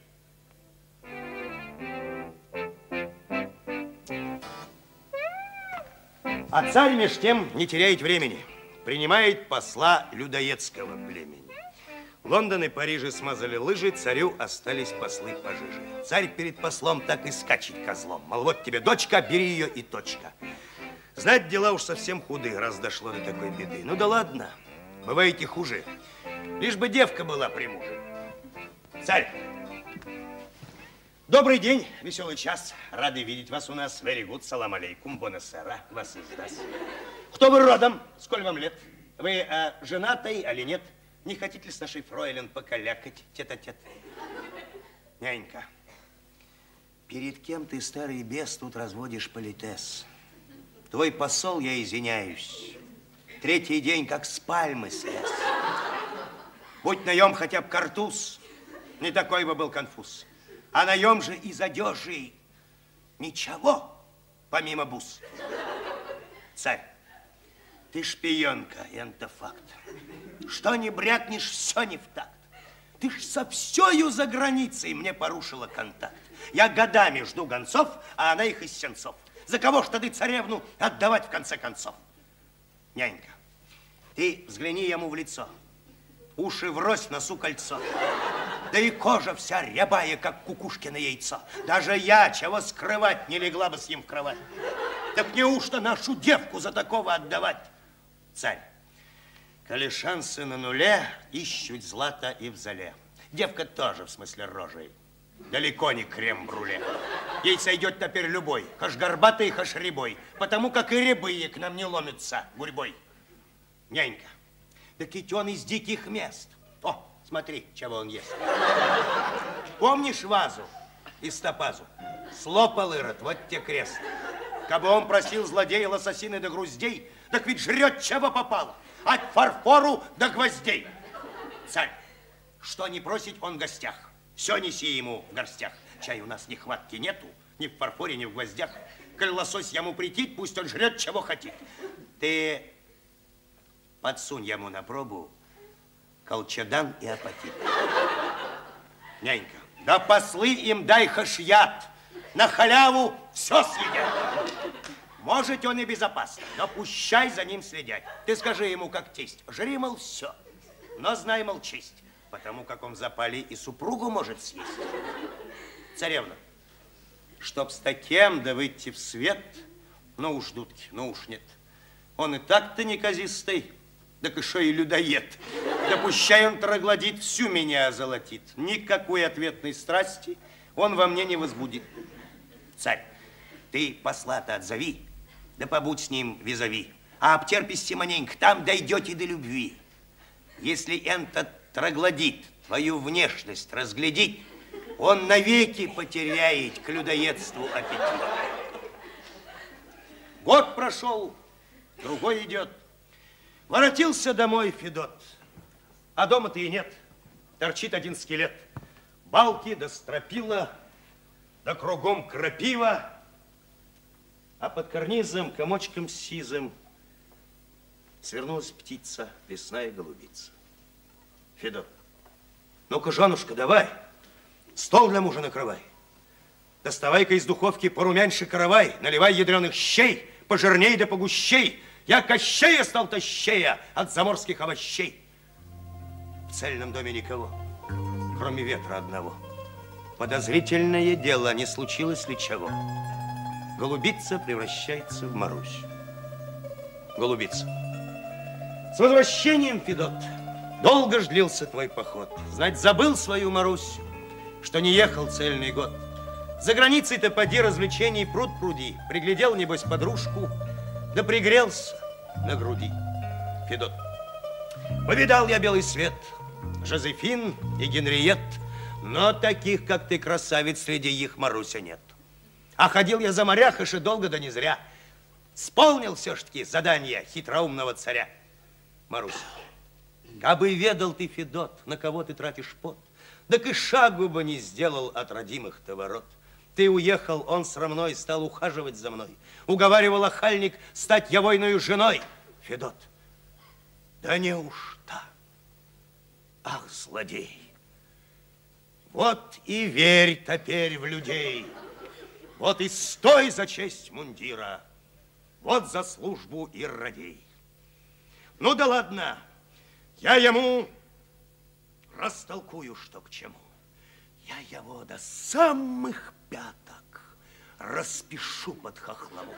А царь меж тем не теряет времени. Принимает посла людоедского племени. Лондон и Париж смазали лыжи, царю остались послы пожиже. Царь перед послом так и скачет козлом. Мол, вот тебе дочка, бери ее и точка. Знать, дела уж совсем худы, раз дошло до такой беды. Ну да ладно, бывает и хуже. Лишь бы девка была при муже. Царь, добрый день, веселый час. Рады видеть вас у нас. Very good, салам алейкум, бонасера, вас издаст. Кто вы родом? Сколь вам лет? Вы э, женатый или нет? Не хотите ли с нашей фройлен покалякать тет-а-тет? Нянька, перед кем ты, старый бес, тут разводишь политес? Твой посол, я извиняюсь, третий день как с пальмы слез. Будь наем хотя бы картуз, не такой бы был конфуз. А наем же из одежи ничего, помимо бус. Царь, ты шпионка, это факт. Что не брякнешь, все не в такт. Ты ж со всею за границей мне порушила контакт. Я годами жду гонцов, а она их из сенцов. За кого ж ты царевну отдавать в конце концов? Нянька, ты взгляни ему в лицо. Уши врозь, носу кольцо. Да и кожа вся рябая, как кукушкино яйцо. Даже я, чего скрывать, не легла бы с ним в кровать. Так неужто нашу девку за такого отдавать? Царь, коли шансы на нуле, ищут злато и в зале. Девка тоже, в смысле рожей, далеко не крем-бруле. Ей сойдет теперь любой, хаш горбатый, хаш рябой, потому как и рябые к нам не ломятся гурьбой. Нянька, так ведь он из диких мест. О, смотри, чего он ест. Помнишь вазу из топазу? Слопал Ирод, вот те крест. Кабы он просил злодея лососины до груздей, так ведь жрет, чего попало. От фарфору до гвоздей. Царь, что не просить он в гостях, все неси ему в горстях. Чай у нас нехватки нету, ни в фарфоре, ни в гвоздях. Коль лосось ему претит, пусть он жрет, чего хотит. Ты подсунь ему на пробу колчедан и апатит. Нянька, да послы им дай хаш яд, на халяву все съедят. Может, он и безопасно, но пущай за ним следят. Ты скажи ему, как тесть, жри, мол, все, но знай, мол, честь, потому как он в запале и супругу может съесть. Царевна, чтоб с таким да выйти в свет, ну уж, дудки, ну уж нет. Он и так-то неказистый, так еще и людоед. Да пущай он троглодит, всю меня озолотит. Никакой ответной страсти он во мне не возбудит. Царь, ты посла-то отзови, да побудь с ним визави. А обтерпись маленько, там дойдете до любви. Если этот троглодит твою внешность разглядит, он навеки потеряет к людоедству аппетит. Год прошел, другой идет. Воротился домой Федот, а дома-то и нет. Торчит один скелет. Балки да стропила, да кругом крапива, а под карнизом комочком сизым свернулась птица, лесная голубица. Федот, ну-ка, женушка, давай, стол для мужа накрывай. Доставай-ка из духовки порумяньше каравай, наливай ядреных щей, пожирней да погущей. Я Кощея стал тощея от заморских овощей. В цельном доме никого, кроме ветра одного. Подозрительное дело, не случилось ли чего? Голубица превращается в Марусь. Голубица. С возвращением, Федот. Долго ж длился твой поход. Знать, забыл свою Марусь, что не ехал цельный год. За границей-то поди развлечений пруд пруди. Приглядел, небось, подружку, да пригрелся на груди. Федот. Повидал я белый свет, Жозефин и Генриет, но таких, как ты, красавиц, среди их Маруся нет. А ходил я за моря, хаш и долго, да не зря. Сполнил все-таки задание хитроумного царя. Маруся, кабы ведал ты, Федот, на кого ты тратишь пот, так и шагу бы не сделал от родимых-то ворот. Ты уехал, он срамной стал ухаживать за мной. Уговаривал охальник стать я войною женой. Федот, да неужто? Ах, злодей! Вот и верь теперь в людей. Вот и стой за честь мундира. Вот за службу и радей. Ну да ладно, я ему растолкую, что к чему. Я его до самых пяток распишу под хохлому.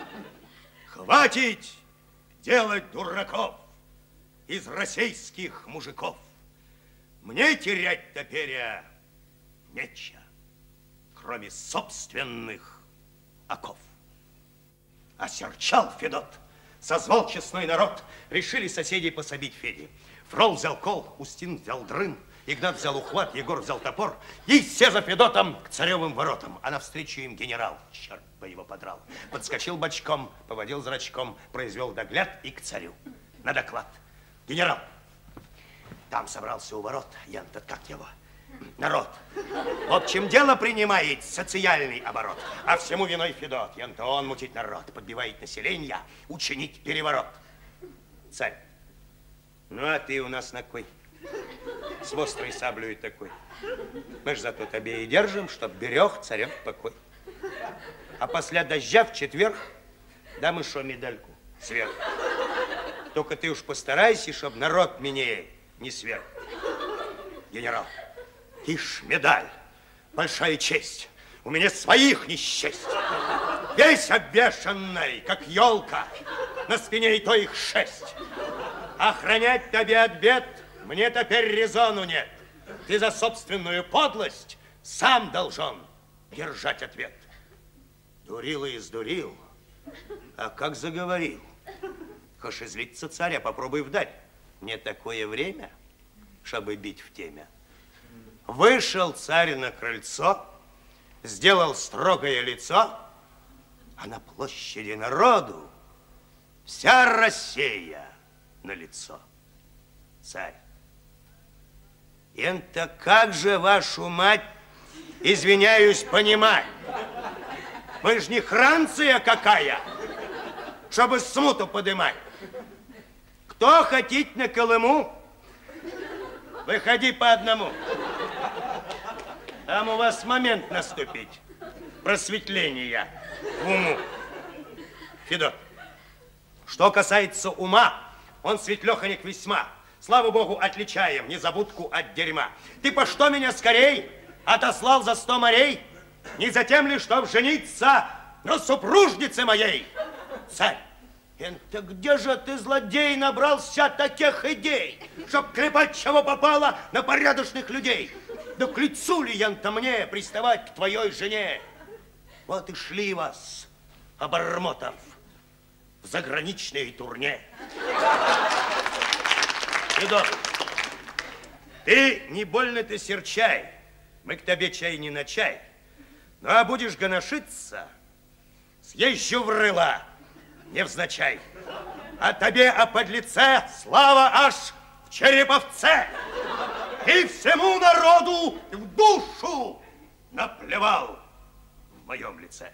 Хватит делать дураков из российских мужиков. Мне терять теперь нечего, кроме собственных оков. Осерчал Федот, Созвал честной народ. Решили соседей пособить Феде. Фрол взял кол, Устин взял дрын, Игнат взял ухват, Егор взял топор. И все за Федотом к царевым воротам. А навстречу им генерал, черт бы его подрал. Подскочил бочком, поводил зрачком, произвел догляд и к царю. На доклад. Генерал, там собрался у ворот, Ян-то как его, народ. Вот чем дело принимает социальный оборот. А всему виной Федот. Ян-то он мутить народ, подбивает население, учинить переворот. Царь, ну а ты у нас на кой? С острой саблей такой. Мы ж зато тебе и держим, чтоб берег царев покой. А после дождя в четверг дам еще медальку сверху. Только ты уж постарайся, чтоб народ мне не сверх. Генерал, ишь, медаль, большая честь. У меня своих не счесть. Весь обвешанный, как елка, на спине и то их шесть. Охранять тебе от бед мне теперь резону нет. Ты за собственную подлость сам должен держать ответ. Дурил и издурил, а как заговорил. Хошь излиться царя, попробуй вдаль. Не такое время, чтобы бить в темя. Вышел царь на крыльцо, сделал строгое лицо, а на площади народу вся Россия на лицо. Царь, это как же вашу мать, извиняюсь, понимать? Мы ж не Франция какая, чтобы смуту подымать. Кто хотит на Колыму, выходи по одному. Там у вас момент наступить. Просветления в уму. Федот, что касается ума, он светлеханик весьма. Слава богу, отличаем незабудку от дерьма. Ты по что меня скорей отослал за сто морей? Не за тем ли, чтоб жениться на супружнице моей? Царь, это где же ты, злодей, набрался таких идей, чтоб клепать чего попало на порядочных людей? Да к лицу ли, ян-то, мне приставать к твоей жене? Вот и шли вас, обормотов, в заграничные турне. Федот, ты не больно ты серчай, мы к тебе чай не на чай. Ну, а будешь гоношиться, съезжу в рыла, невзначай. А тебе, о подлеце, слава аж в Череповце. И всему народу в душу наплевал в моем лице.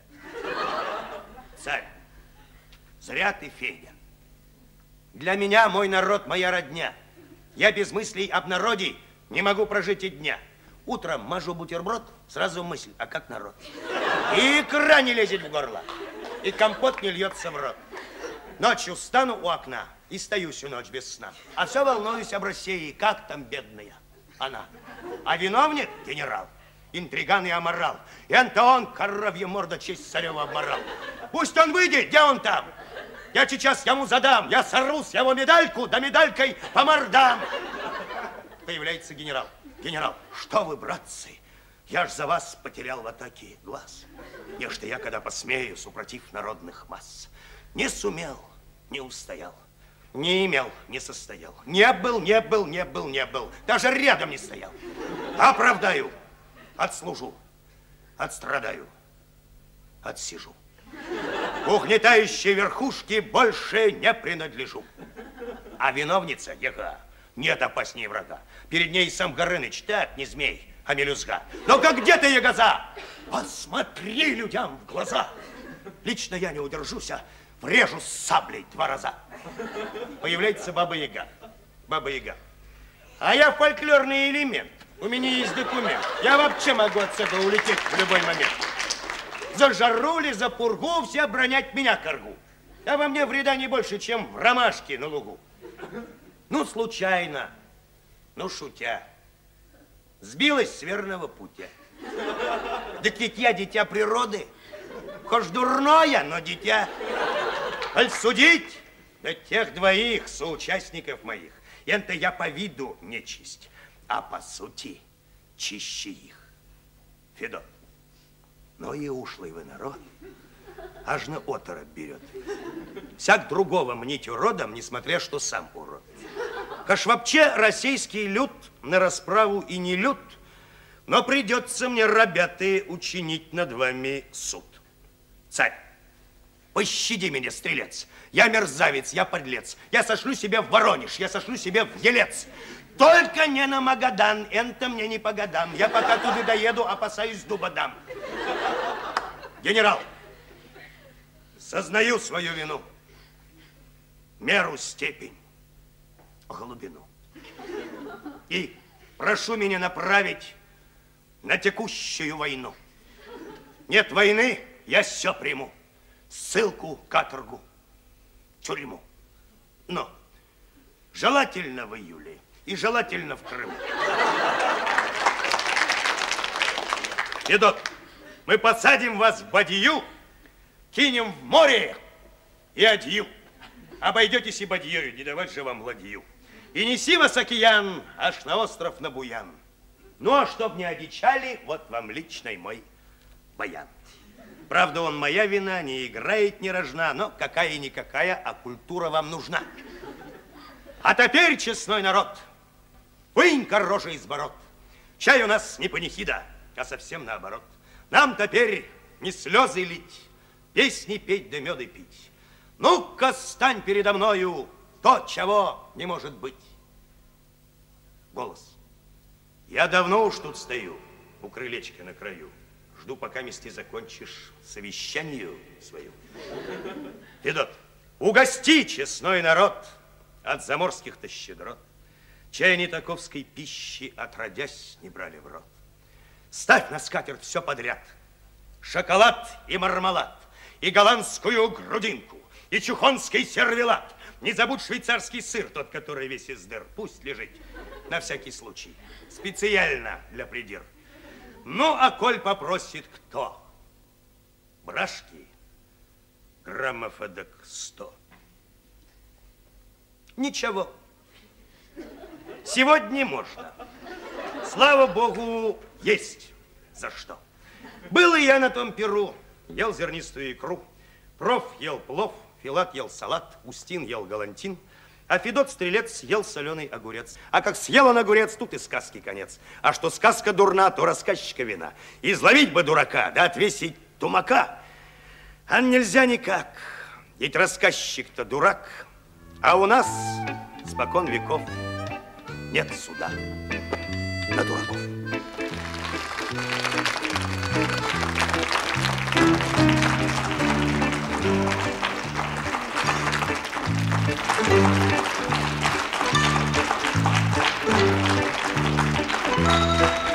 Царь, зря ты, Федя. Для меня мой народ, моя родня. Я без мыслей об народе не могу прожить и дня. Утром мажу бутерброд, сразу мысль, а как народ? И икра не лезет в горло, и компот не льется в рот. Ночью встану у окна и стою всю ночь без сна. А все волнуюсь об России, как там бедная она. А виновник – генерал, интриган и аморал. И Антон, коровья морда, честь царева обморал. Пусть он выйдет, где он там? Я сейчас ему задам, я сорву с его медальку, да медалькой по мордам. Появляется генерал. Генерал, что вы, братцы, я ж за вас потерял в атаке глаз. Нечто я, когда посмею, супротив народных масс, не сумел, не устоял, не имел, не состоял, не был, не был, не был, не был, даже рядом не стоял. Оправдаю, отслужу, отстрадаю, отсижу. Угнетающей верхушке больше не принадлежу. А виновница, ега, нет опаснее врага. Перед ней сам Горыныч, так не змей, а мелюзга. Ну как где ты, ягоза? Посмотри людям в глаза. Лично я не удержусь, а врежу с саблей два раза. Появляется Баба-Яга. Баба-Яга. А я фольклорный элемент. У меня есть документ. Я вообще могу отсюда улететь в любой момент. За жару ли, за пургу все обронять меня коргу. А во мне вреда не больше, чем в ромашке на лугу. Ну, случайно, ну, шутя, сбилась с верного путя. Так ведь я дитя природы, хоть дурное, но дитя. Аль судить, да тех двоих соучастников моих, это я по виду нечисть, а по сути чище их. Федот, ну и ушлый вы народ. аж на оторопь берет. Всяк другого мнить уродом, несмотря что сам урод. Каш вообще российский люд на расправу и не люд, но придется мне, ребята, учинить над вами суд. Царь, пощади меня, стрелец. Я мерзавец, я подлец. Я сошлю себя в Воронеж, я сошлю себя в Елец. Только не на Магадан, это мне не по годам. Я пока туда доеду, опасаюсь дуба дам. Генерал, сознаю свою вину, меру, степень, глубину. И прошу меня направить на текущую войну. Нет войны, я все приму. Ссылку, каторгу, тюрьму. Но желательно в июле и желательно в Крыму. Федот, мы посадим вас в бадью, кинем в море и адью. Обойдетесь и бадьёю, не давать же вам ладью. И неси вас, океан, аж на остров на Буян. Ну, а чтоб не одичали, вот вам личный мой баян. Правда, он моя вина, не играет, не рожна, но какая-никакая, а культура вам нужна. А теперь, честной народ, вынь-ка рожи из бород. Чай у нас не панихида, а совсем наоборот. Нам теперь не слезы лить, песни петь да меды пить. Ну-ка, стань передо мною, то, чего не может быть. Голос. Я давно уж тут стою, у крылечка на краю. Жду, пока вместе закончишь совещанию свою. Федот, угости, честной народ, от заморских-то щедрот. Чай они таковской пищи отродясь не брали в рот. Ставь на скатерть все подряд. Шоколад и мармелад, и голландскую грудинку, и чухонский сервелат. Не забудь швейцарский сыр, тот, который весь из дыр. Пусть лежит на всякий случай. Специально для придир. Ну, а коль попросит кто? Брашки, граммов эдак сто. Ничего. Сегодня можно. Слава Богу, есть за что. Был и я на том перу, ел зернистую икру, проф ел плов, Филат ел салат, Устин ел галантин, а Федот Стрелец ел соленый огурец. А как съел он огурец, тут и сказки конец. А что сказка дурна, то рассказчика вина. Изловить бы дурака, да отвесить тумака. А нельзя никак, ведь рассказчик-то дурак. А у нас спокон веков нет суда на дураков. Thank you.